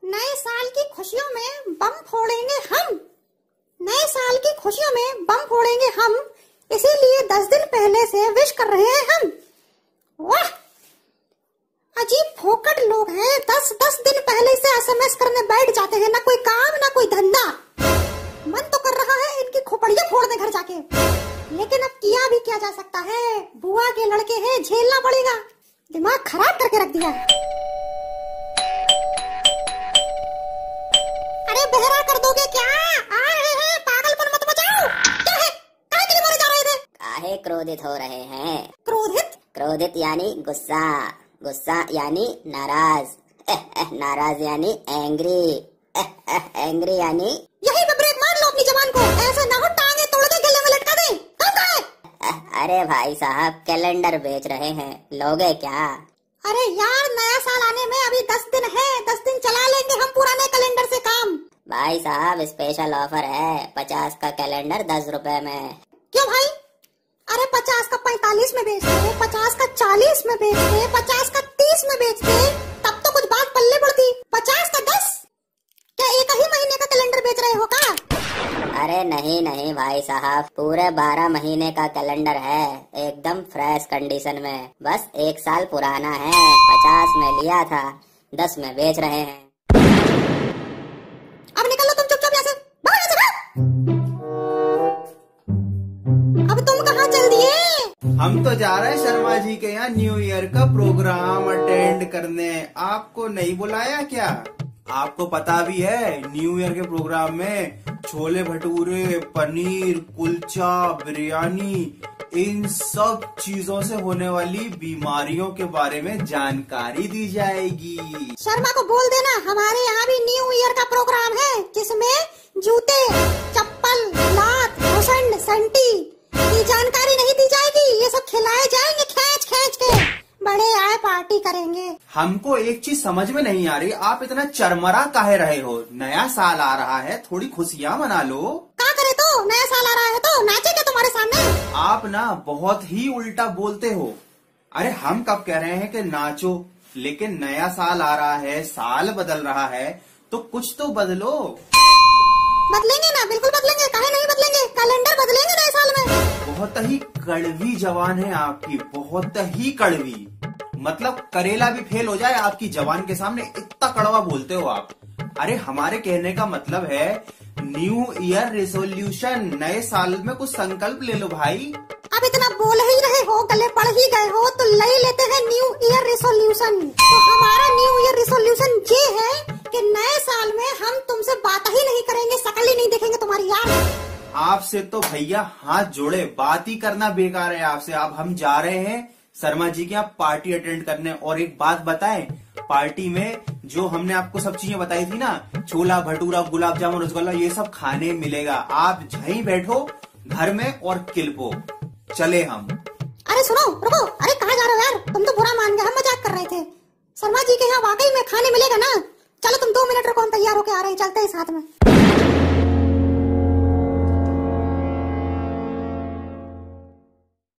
नए साल की खुशियों में बम फोड़ेंगे हम। नए साल की खुशियों में बम फोड़ेंगे हम, इसीलिए 10 दिन पहले से विश कर रहे हैं हम। वाह, अजीब फोकट लोग हैं। 10 दिन पहले से एसएमएस करने बैठ जाते हैं, ना कोई काम ना कोई धंधा। मन तो कर रहा है इनकी खोपड़ियां फोड़ दे घर जाके, लेकिन अब किया भी क्या जा सकता है। बुआ के लड़के हैं, झेलना पड़ेगा। दिमाग खराब करके रख दिया। अरे बहरा कर दोगे क्या? आ रहे हैं, पागलपन मत बचाओ। क्या है? काहे के लिए मारे जा रहे थे? काहे क्रोधित हो रहे हैं? क्रोधित? क्रोधित यानी गुस्सा, गुस्सा यानी नाराज, नाराज यानी एंग्री, एंग्री यानी। यही पे ब्रेक मार लो अपनी जबान को, ऐसे ना हो टांगे तोड़ के गले में लटका दे। अरे भाई साहब, कैलेंडर बेच रहे हैं, लोगे क्या? अरे यार, नया साल आने में अभी 10 दिन है, 10 दिन चला लेंगे हम पुराने कैलेंडर से काम। भाई साहब, स्पेशल ऑफर है, 50 का कैलेंडर 10 रुपए में। क्यों भाई? अरे 50 का 45 में बेचते, 50 का 40 में बेचते, 50 का 30 में बेचते, तब तो कुछ बात पल्ले पड़ती। 50 का 10? क्या एक ही महीने का कैलेंडर बेच रहे हो का? अरे नहीं नहीं भाई साहब, पूरे 12 महीने का कैलेंडर है, एकदम फ्रेश कंडीशन में। बस 1 साल पुराना है, 50 में लिया था, 10 में बेच रहे हैं। अब निकल लो तुम चुपचाप यहाँ से, भाग यहाँ से, भाग। अब तुम कहाँ चल दिए? हम तो जा रहे हैं शर्मा जी के यहाँ न्यू ईयर का प्रोग्राम अटेंड करने। आपको नहीं बुलाया क्या? आपको पता भी है न्यू ईयर के प्रोग्राम में छोले भटूरे, पनीर, कुलचा, बिरयानी, इन सब चीजों से होने वाली बीमारियों के बारे में जानकारी दी जाएगी। शर्मा को बोल देना हमारे यहाँ भी न्यू ईयर का प्रोग्राम है, जिसमें जूते, चप्पल, लात, घुसंड, संटी की जानकारी नहीं दी जाएगी। ये सब खिलाए जाएंगे खींच खींच के। बड़े आए पार्टी करेंगे। हमको एक चीज समझ में नहीं आ रही, आप इतना चरमरा काहे रहे हो? नया साल आ रहा है, थोड़ी खुशियाँ मना लो। क्या करे तो? नया साल आ रहा है तो नाचे क्या तुम्हारे सामने? आप ना बहुत ही उल्टा बोलते हो। अरे हम कब कह रहे हैं कि नाचो, लेकिन नया साल आ रहा है, साल बदल रहा है, तो कुछ तो बदलो। बदलेंगे ना, बिल्कुल बदलेंगे, काहे नहीं बदलेंगे। कैलेंडर बदलेंगे नए साल में। बहुत ही कड़वी जबान है आपकी, बहुत ही कड़वी। मतलब करेला भी फेल हो जाए आपकी जबान के सामने, इतना कड़वा बोलते हो आप। अरे हमारे कहने का मतलब है न्यू ईयर रेजोल्यूशन, नए साल में कुछ संकल्प ले लो भाई। अब इतना बोल ही रहे हो, गले पड़ ही गए हो, तो ले लेते हैं न्यू ईयर रेजोल्यूशन। तो हमारा न्यू ईयर रेजोल्यूशन ये है कि नए साल में हम तुमसे बात ही नहीं करेंगे, शकल ही नहीं देखेंगे तुम्हारी यार। आपसे तो भैया हाथ जोड़े, बात ही करना बेकार है आपसे। अब हम जा रहे हैं शर्मा जी के यहाँ पार्टी अटेंड करने। और एक बात बताएं, पार्टी में जो हमने आपको सब चीजें बताई थी ना, छोला भटूरा, गुलाब जामुन, रसगुल्ला, ये सब खाने मिलेगा। आप यहीं बैठो घर में और किलपो। चले हम। अरे सुनो, रुको। अरे कहाँ जा रहे हो यार? तुम तो बुरा मान गए, हम मजाक कर रहे थे। शर्मा जी के यहाँ वाकई में खाने मिलेगा ना? चलो तुम 2 मिनट रुको, हम तैयार होके आ रहे हैं, चलते हैं साथ में।